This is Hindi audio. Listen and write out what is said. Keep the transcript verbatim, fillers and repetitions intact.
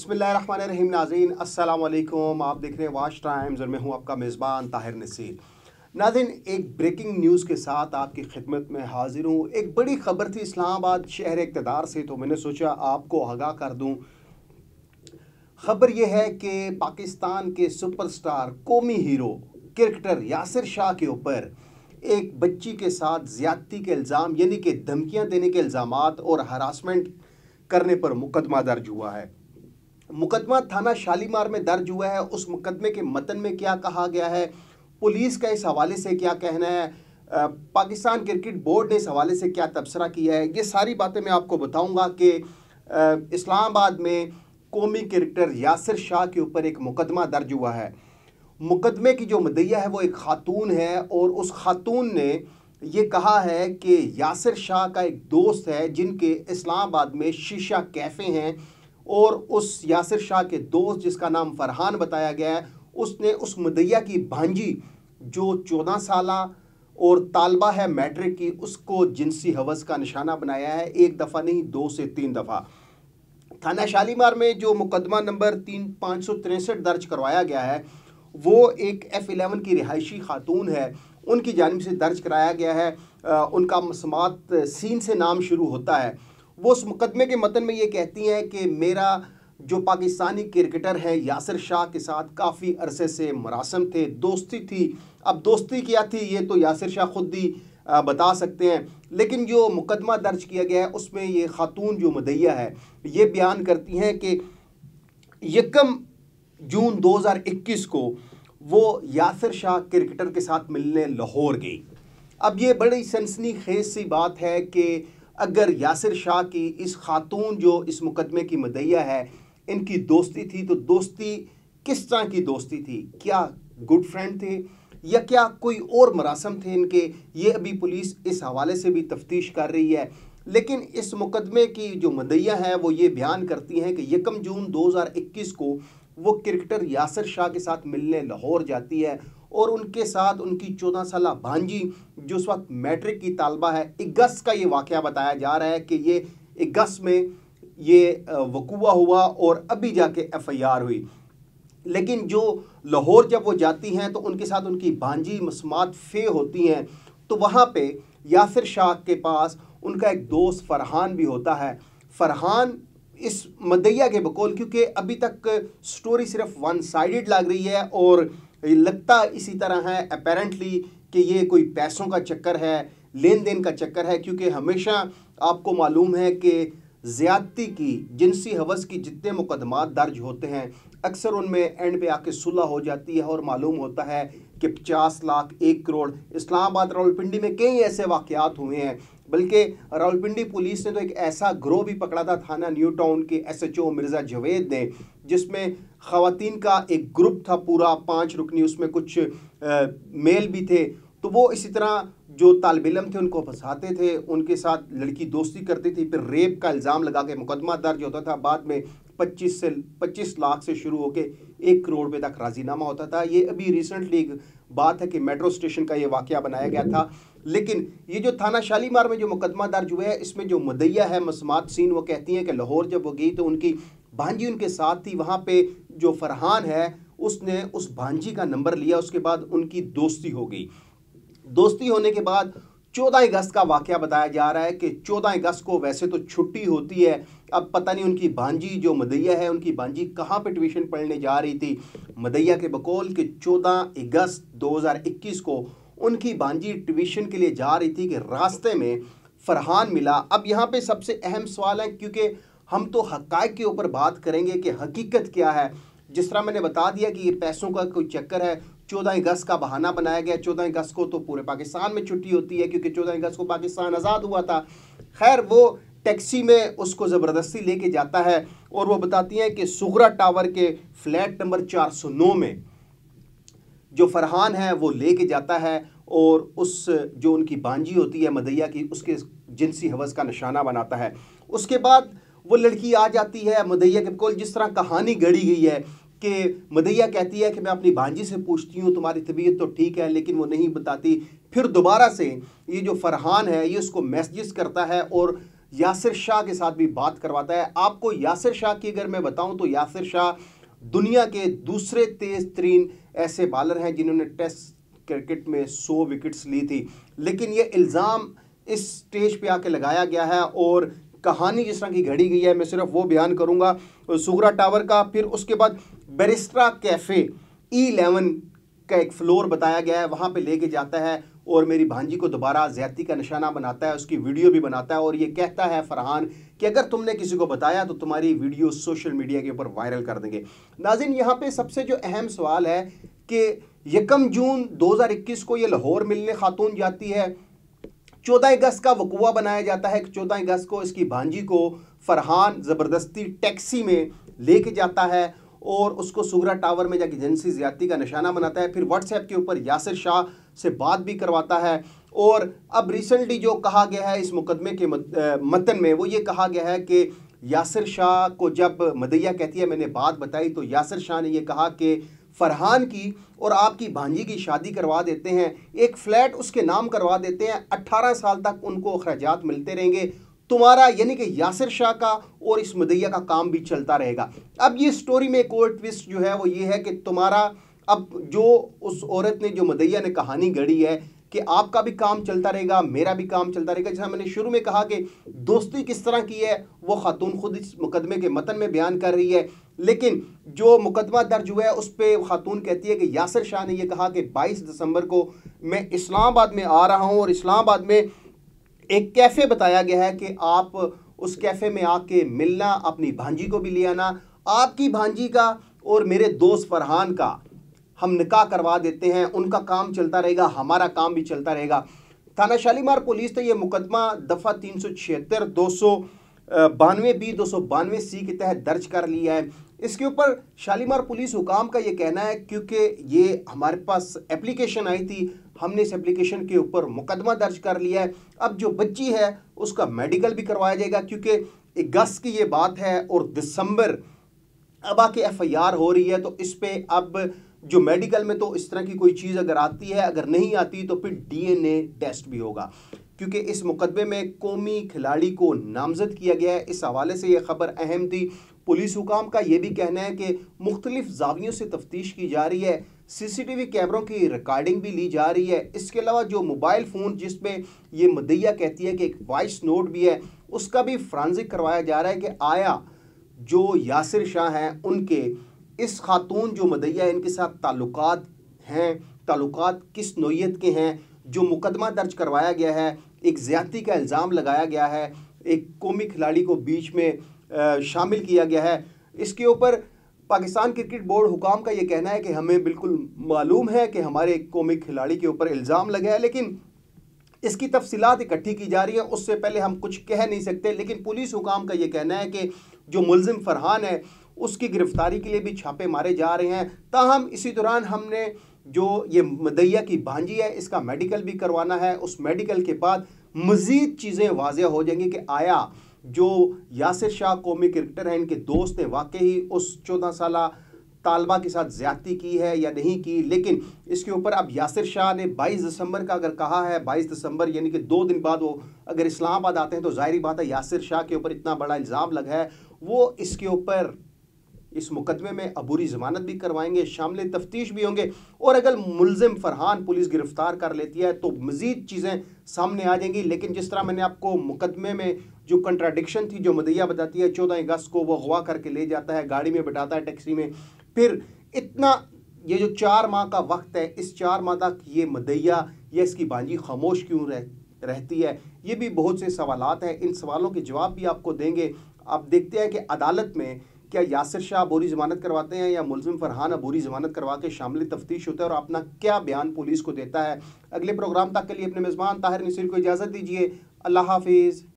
बिस्मिल्लाहिर्रहमानिर्रहीम। नाज़रीन अस्सलाम वालेकुम। आप देख रहे हैं वाच टाइम्स और मैं हूं आपका मेज़बान ताहिर नसीर। नाज़रीन, एक ब्रेकिंग न्यूज़ के साथ आपकी खिदमत में हाजिर हूं। एक बड़ी ख़बर थी इस्लामाबाद शहर इक़्तिदार से, तो मैंने सोचा आपको आगाह कर दूं। ख़बर यह है कि पाकिस्तान के सुपरस्टार कौमी हीरो क्रिकेटर यासिर शाह के ऊपर एक बच्ची के साथ ज़्यादती के इल्ज़ाम यानी कि धमकियां देने के इल्ज़ामात और हरासमेंट करने पर मुकदमा दर्ज हुआ है। मुकदमा थाना शालीमार में दर्ज हुआ है। उस मुकदमे के मतन में क्या कहा गया है, पुलिस का इस हवाले से क्या कहना है, पाकिस्तान क्रिकेट बोर्ड ने इस हवाले से क्या तबसरा किया है, ये सारी बातें मैं आपको बताऊंगा कि इस्लामाबाद में कौमी क्रिकेटर यासिर शाह के ऊपर एक मुकदमा दर्ज हुआ है। मुकदमे की जो मुद्दइया है वो एक खातून है और उस खातून ने ये कहा है कि यासिर शाह का एक दोस्त है जिनके इस्लामाबाद में शीशा कैफ़े हैं, और उस यासिर शाह के दोस्त जिसका नाम फरहान बताया गया है, उसने उस मुद्दइया की भांजी जो चौदह साला और तालबा है मैट्रिक की, उसको जिनसी हवस का निशाना बनाया है। एक दफ़ा नहीं, दो से तीन दफ़ा। थाना शालीमार में जो मुकदमा नंबर तीन पाँच सौ तिरसठ दर्ज करवाया गया है वो एक एफ इलेवन की रिहायशी खातून है, उनकी जानिब से दर्ज कराया गया है। आ, उनका मसमात सीन से नाम शुरू होता है। वो उस मुकदमे के मतन में ये कहती हैं कि मेरा जो पाकिस्तानी क्रिकेटर है यासिर शाह के साथ काफ़ी अरसे से मरासम थे, दोस्ती थी। अब दोस्ती क्या थी ये तो यासिर शाह खुद ही बता सकते हैं, लेकिन जो मुकदमा दर्ज किया गया है उसमें ये खातून जो मुद्दइया है ये बयान करती हैं कि यकम जून दो हज़ार इक्कीस को वो यासिर शाह क्रिकेटर के साथ मिलने लाहौर गई। अब ये बड़ी सनसनीखेज सी बात है कि अगर यासिर शाह की इस खातून जो इस मुकदमे की मुद्दइया है इनकी दोस्ती थी, तो दोस्ती किस तरह की दोस्ती थी? क्या गुड फ्रेंड थे या क्या कोई और मरासम थे इनके? ये अभी पुलिस इस हवाले से भी तफ्तीश कर रही है। लेकिन इस मुकदमे की जो मुद्दइया है वो ये बयान करती हैं कि यकम जून दो हज़ार इक्कीस को वो क्रिकेटर यासिर शाह के साथ मिलने लाहौर जाती है और उनके साथ उनकी चौदह साला भांजी जो उस वक्त मैट्रिक की तालबा है। अगस्त का ये वाक़या बताया जा रहा है कि ये अगस्त में ये वकूआ हुआ और अभी जाके एफ आई आर हुई। लेकिन जो लाहौर जब वो जाती हैं तो उनके साथ उनकी भांजी मसमात फे होती हैं, तो वहाँ पे यासिर शाह के पास उनका एक दोस्त फरहान भी होता है। फरहान इस मुद्दइया के बकौल, क्योंकि अभी तक स्टोरी सिर्फ वन साइडेड लग रही है और लगता इसी तरह है अपेरेंटली कि ये कोई पैसों का चक्कर है, लेन देन का चक्कर है, क्योंकि हमेशा आपको मालूम है कि ज़्यादती की, जिनसी हवस की जितने मुकदमात दर्ज होते हैं अक्सर उनमें एंड पे आके सुलह हो जाती है और मालूम होता है कि पचास लाख एक करोड़। इस्लामाबाद रावलपिंडी में कई ऐसे वाक़यात हुए हैं, बल्कि रावलपिंडी पुलिस ने तो एक ऐसा ग्रोह भी पकड़ा था थाना न्यू टाउन के S H O Mirza Javed ने, जिसमें ख़वातीन का एक ग्रुप था पूरा पाँच रुकनी, उसमें कुछ आ, मेल भी थे। तो वो इसी तरह जो तालिब इल्म थे उनको फंसाते थे, उनके साथ लड़की दोस्ती करती थी, फिर रेप का इल्ज़ाम लगा के मुकदमा दर्ज होता था। बाद में पच्चीस से पच्चीस लाख से शुरू होके एक करोड़ रुपये तक राजीनामा होता था। ये अभी रिसेंटली एक बात है कि मेट्रो स्टेशन का ये वाक़या बनाया गया था। लेकिन ये जो थाना शालीमार में जो मुकदमा दर्ज हुआ है इसमें जो मुद्दइया है मसमात सीन, वो कहती हैं कि लाहौर जब वो गई तो उनकी भांजी उनके साथ थी। वहाँ पे जो फरहान है उसने उस भांजी का नंबर लिया, उसके बाद उनकी दोस्ती हो गई। दोस्ती होने के बाद चौदह अगस्त का वाक़या बताया जा रहा है कि चौदह अगस्त को वैसे तो छुट्टी होती है, अब पता नहीं उनकी भांजी जो मुद्दइया है उनकी भांजी कहाँ पे ट्यूशन पढ़ने जा रही थी। मुद्दइया के बकौल कि चौदह अगस्त दो हज़ार इक्कीस को उनकी भांजी ट्यूशन के लिए जा रही थी कि रास्ते में फरहान मिला। अब यहाँ पे सबसे अहम सवाल है, क्योंकि हम तो हक़ाइक़ के ऊपर बात करेंगे कि हकीकत क्या है। जिस तरह मैंने बता दिया कि ये पैसों का कोई चक्कर है, चौदह अगस्त का बहाना बनाया गया। चौदह अगस्त को तो पूरे पाकिस्तान में छुट्टी होती है क्योंकि चौदह अगस्त को पाकिस्तान आज़ाद हुआ था। खैर, वो टैक्सी में उसको ज़बरदस्ती लेके जाता है और वो बताती हैं कि सुगरा टावर के फ्लैट नंबर चार सौ नौ में जो फरहान है वो लेके जाता है और उस जो उनकी भांजी होती है मुद्दइया की, उसके जिनसी हवस का निशाना बनाता है। उसके बाद वो लड़की आ जाती है मुद्दइया के बकौल। जिस तरह कहानी गढ़ी गई है कि मुद्दइया कहती है कि मैं अपनी भांजी से पूछती हूँ तुम्हारी तबीयत तो ठीक है, लेकिन वो नहीं बताती। फिर दोबारा से ये जो फरहान है ये उसको मैसेजेस करता है और यासिर शाह के साथ भी बात करवाता है। आपको यासिर शाह की अगर मैं बताऊं तो यासिर शाह दुनिया के दूसरे तेज तरीन ऐसे बॉलर हैं जिन्होंने टेस्ट क्रिकेट में सौ विकेट्स ली थी, लेकिन ये इल्ज़ाम इस स्टेज पे आके लगाया गया है और कहानी जिस तरह की घड़ी गई है मैं सिर्फ वो बयान करूंगा सुगरा टावर का। फिर उसके बाद बैरिस्टा कैफ़े ई इलेवन का एक फ्लोर बताया गया है, वहाँ पे लेके जाता है और मेरी भांजी को दोबारा ज्यादती का निशाना बनाता है, उसकी वीडियो भी बनाता है और ये कहता है फरहान कि अगर तुमने किसी को बताया तो तुम्हारी वीडियो सोशल मीडिया के ऊपर वायरल कर देंगे। नाज़रीन, यहाँ पे सबसे जो अहम सवाल है कि यकम जून दो हज़ार इक्कीस को ये लाहौर मिलने खातून जाती है, चौदह अगस्त का वकूआ बनाया जाता है कि चौदह अगस्त को इसकी भांजी को फरहान ज़बरदस्ती टैक्सी में लेके जाता है और उसको सुगरा टावर में जाके जिनसी ज्यादती का निशाना बनाता है। फिर व्हाट्सएप के ऊपर यासिर शाह से बात भी करवाता है। और अब रिसेंटली जो कहा गया है इस मुकदमे के मतन में वो ये कहा गया है कि यासिर शाह को जब मदैया कहती है मैंने बात बताई तो यासिर शाह ने ये कहा कि फरहान की और आपकी भांजी की शादी करवा देते हैं, एक फ्लैट उसके नाम करवा देते हैं, अट्ठारह साल तक उनको अखराजात मिलते रहेंगे, तुम्हारा यानी कि यासिर शाह का और इस मदैया का काम भी चलता रहेगा। अब ये स्टोरी में एक और ट्विस्ट जो है वो ये है कि तुम्हारा अब जो उस औरत ने जो मदैया ने कहानी गढ़ी है कि आपका भी काम चलता रहेगा, मेरा भी काम चलता रहेगा। जैसा मैंने शुरू में कहा कि दोस्ती किस तरह की है वो खातून खुद इस मुकदमे के मतन में बयान कर रही है, लेकिन जो मुकदमा दर्ज हुआ है उस पर खातून कहती है कि यासिर शाह ने यह कहा कि बाईस दिसंबर को मैं इस्लामाबाद में आ रहा हूँ और इस्लामाबाद में एक कैफ़े बताया गया है कि आप उस कैफ़े में आके मिलना, अपनी भांजी को भी ले आना, आपकी भांजी का और मेरे दोस्त फरहान का हम निकाह करवा देते हैं, उनका काम चलता रहेगा, हमारा काम भी चलता रहेगा। थाना शालीमार पुलिस ने यह मुकदमा दफ़ा तीन सौ छिहत्तर दो सौ बानवे बी दो सौ बानवे सी के तहत दर्ज कर लिया है। इसके ऊपर शालीमार पुलिस हुकाम का ये कहना है क्योंकि ये हमारे पास एप्लीकेशन आई थी, हमने इस एप्लीकेशन के ऊपर मुकदमा दर्ज कर लिया है। अब जो बच्ची है उसका मेडिकल भी करवाया जाएगा क्योंकि अगस्त की ये बात है और दिसंबर अब आके एफ आई आर हो रही है, तो इस पर अब जो मेडिकल में तो इस तरह की कोई चीज़ अगर आती है, अगर नहीं आती तो फिर डी एन ए टेस्ट भी होगा क्योंकि इस मुकदमे में कौमी खिलाड़ी को नामजद किया गया है। इस हवाले से यह खबर अहम थी। पुलिस हुकाम का यह भी कहना है कि मुख्तलिफ जावियों से तफ्तीश की जा रही है, सीसीटीवी कैमरों की रिकॉर्डिंग भी ली जा रही है। इसके अलावा जो मोबाइल फ़ोन जिसमें ये मदैया कहती है कि एक वॉइस नोट भी है, उसका भी फ्रांजिक करवाया जा रहा है कि आया जो यासिर शाह हैं उनके इस खातून जो मदैया है इनके साथ ताल्लुकात हैं, ताल्लुकात किस नोयत के हैं। जो मुकदमा दर्ज करवाया गया है, एक ज़्यादती का इल्ज़ाम लगाया गया है, एक कौमी खिलाड़ी को बीच में शामिल किया गया है। इसके ऊपर पाकिस्तान क्रिकेट बोर्ड हुकाम का ये कहना है कि हमें बिल्कुल मालूम है कि हमारे एक कौमी खिलाड़ी के ऊपर इल्ज़ाम लगा है, लेकिन इसकी तफसीलात इकट्ठी की जा रही है, उससे पहले हम कुछ कह नहीं सकते। लेकिन पुलिस हुकाम का ये कहना है कि जो मुलजिम फरहान है उसकी गिरफ्तारी के लिए भी छापे मारे जा रहे हैं। ताहम इसी दौरान हमने जो ये मदैया की भांजी है इसका मेडिकल भी करवाना है। उस मेडिकल के बाद मज़ीद चीज़ें वाज़ेह हो जाएंगी कि आया जो यासिर शाह कौमी क्रिकेटर हैं इनके दोस्त ने वाकई उस चौदह साल तालबा के साथ ज़्यादती की है या नहीं की। लेकिन इसके ऊपर अब यासिर शाह ने बाईस दिसंबर का अगर कहा है, बाईस दिसंबर यानी कि दो दिन बाद वो अगर इस्लामाबाद आते हैं तो ज़ाहिर बात है यासिर शाह के ऊपर इतना बड़ा इल्ज़ाम लगा है, वो इसके ऊपर इस मुकदमे में अबूरी ज़मानत भी करवाएंगे, शामिल तफ्तीश भी होंगे। और अगर मुलजिम फरहान पुलिस गिरफ्तार कर लेती है तो मज़ीद चीज़ें सामने आ जाएंगी। लेकिन जिस तरह मैंने आपको मुकदमे में जो कंट्राडिक्शन थी, जो मदैया बताती है चौदह अगस्त को वो अगवा करके ले जाता है, गाड़ी में बिठाता है टैक्सी में, फिर इतना ये जो चार माह का वक्त है, इस चार माह तक ये मदैया या इसकी भांजी खामोश क्यों रह रहती है, ये भी बहुत से सवालात हैं। इन सवालों के जवाब भी आपको देंगे। आप देखते हैं कि अदालत में क्या यासिर शाह अबूरी ज़मानत करवाते हैं या मुलजिम फरहान अबूरी ज़मानत करवा के शामिल तफ्तीश होता है और अपना क्या बयान पुलिस को देता है। अगले प्रोग्राम तक के लिए अपने मेज़बान ताहिर नसीर को इजाज़त दीजिए। अल्लाह हाफिज़।